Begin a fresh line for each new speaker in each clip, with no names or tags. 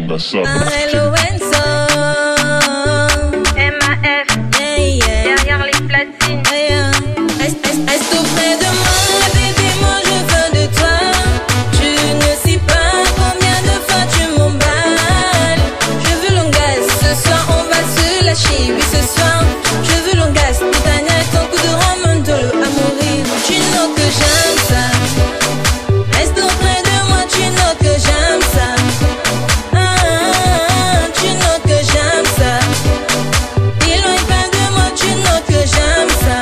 Lorenzo, MAF, derrière les platines.
Reste auprès de moi, bébé, moi je veux de toi. Tu ne sais pas combien de fois tu m'emballes. Je veux l'engager, ce soir on va se lâcher. Oui, ce soir, je veux l'engager. Titania est ton coup de ramandolo à mourir. Tu know que j'aime ça. Reste auprès de moi, tu know que j'aime ça. Tu know que j'aime ça. Éloigne pas de moi, tu know que j'aime ça.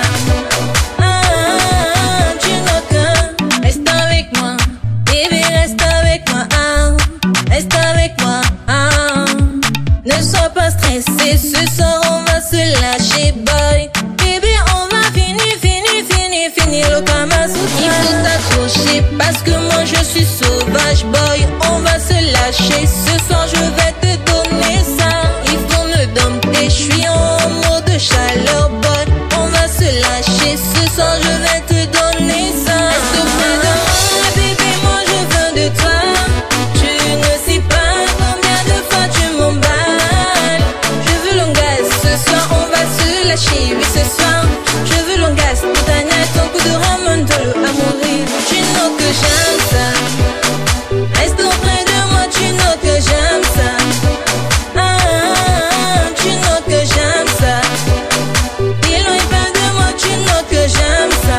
Tu know que reste avec moi, bébé, reste avec moi. Reste avec moi. Ne sois pas stressé, ce soir on va se lâcher, boy. Bébé, on va finir le Kama Sutra. Il faut t'accrocher parce que moi je suis sauvage, boy. On va se lâcher, ce soir je vais te donner ça. Il faut me dompter, je suis en mode chaleur, boy. On va se lâcher, ce soir je vais te donner ça. Reste auprès de moi, bébé, moi je veux de toi. Tu ne sais pas combien de fois tu m'emballes. Je veux l'engager, ce soir on va se lâcher. Oui, ce soir, je veux l'engager. Titania est ton coup de ramandolo à mourir. Tu know que j'aime ça. Reste auprès de moi, tu know que j'aime ça. Tu know que j'aime ça. Éloigne pas de moi, tu know que j'aime ça.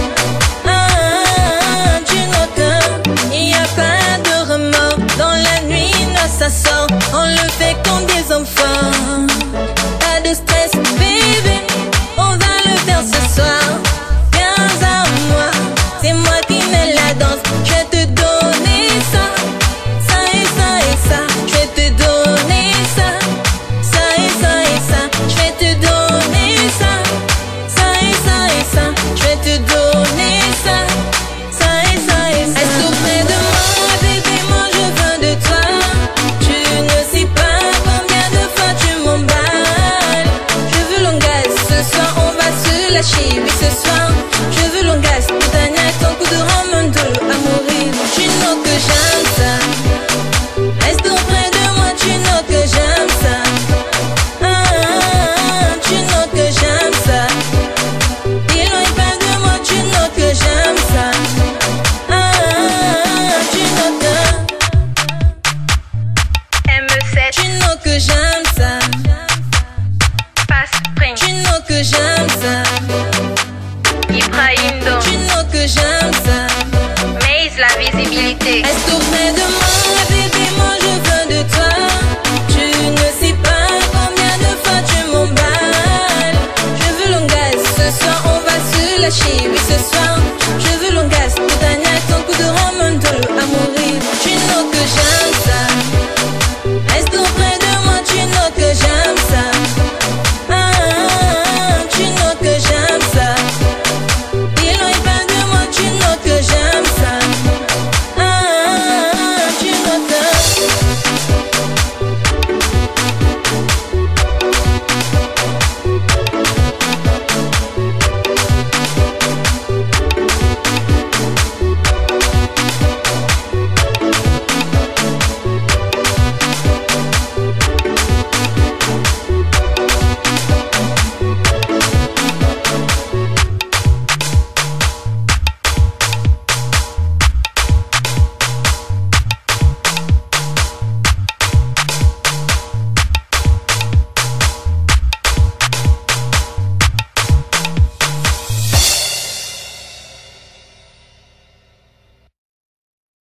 Tu know que il n'y a pas de remords. Dans la nuit, là ça sort. On le fait comme des enfants. Pas de stress, bébé. On va le faire ce soir. Viens à moi, c'est moi qui mets la danse. Je vais te donner ça. Ça et ça et ça. Je vais te donner ça. Ça et ça et ça. Je vais te donner ça. Ça et ça et ça. Je vais te donner ça. Ça et ça et ça. Reste auprès de moi, bébé, moi je veux de toi. Tu ne sais pas combien de fois tu m'emballes. Je veux l'engager, ce soir on va se lâcher. Oui, ce soir, je veux l'engager. Titania est ton coup de ramandolo à mourir. Tu know que j'aime ça. Reste auprès de moi, tu know que j'aime ça. Tu know que j'aime ça. Éloigne pas de moi, tu know que j'aime ça. Tu know que
ME7,
tu know que j'aime ça.
Pass Spring,
Tu know que j'aime ça.
Ibrahim Do,
Tu know que j'aime ça.
Maze la visibilité.
Reste auprès de moi, bébé, moi je veux de toi. Tu ne sais pas combien de fois tu m'emballes. Je veux l'engager, ce soir on va se lâcher. Oui, ce soir, je veux l'engager.